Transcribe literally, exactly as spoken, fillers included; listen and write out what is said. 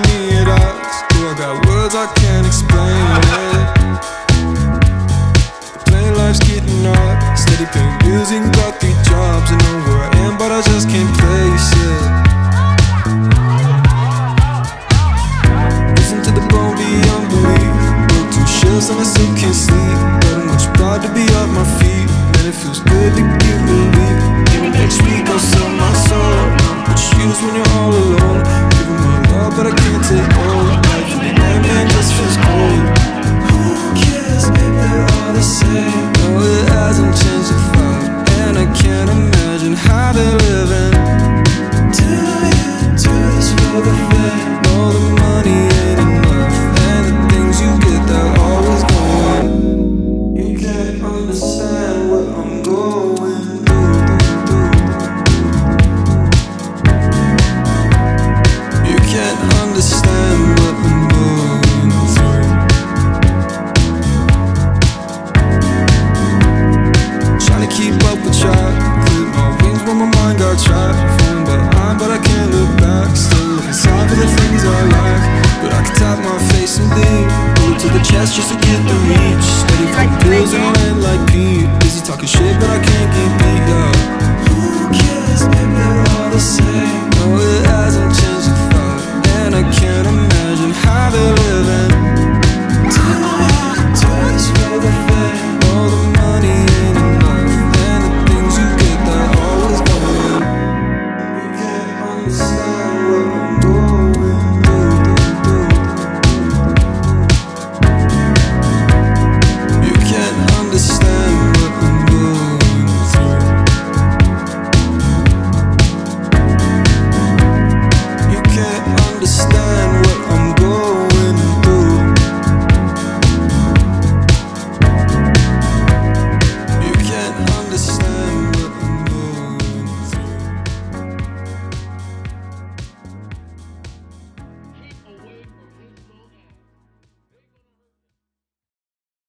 me at odds. Oh, I got words I can't explain it. Plain life's getting hard. Steady paying bills and got three jobs. I know where I am, but I just can't place it. Listen to the bone beyond belief. Broke two shells and I still can't sleep. Got much pride to be off my feet. Man, it feels good to get relief. Maybe next week I'll sell my soul. What you use when you're all alone. Giving my love, but I can't take all. Life in the end, man, just feels cold. Who cares, babe, they're all the same. No, it hasn't changed a thought. And I can't imagine how they're living. Do you do this for the fame? All the money ain't enough, and the things you get, they're always going. You can't understand what I'm going through. You can't understand what I'm going through. Trying to keep up with y'all. Clip my wings when my mind got trapped. Falling behind, but I can't look back. Still looking sorry for the things I lack. But I can tap my face and bleed. Bullet to the chest just to get the reach. Steady for the pills and I ain't like Pete. Busy talking shit, but I can't get beat up. Who cares, babe, they're all the same. No, it hasn't changed a thought. And I can't imagine how they're living. Do you do this for the fame? All the money ain't enough, and the things you get, they're always going. You can't understand.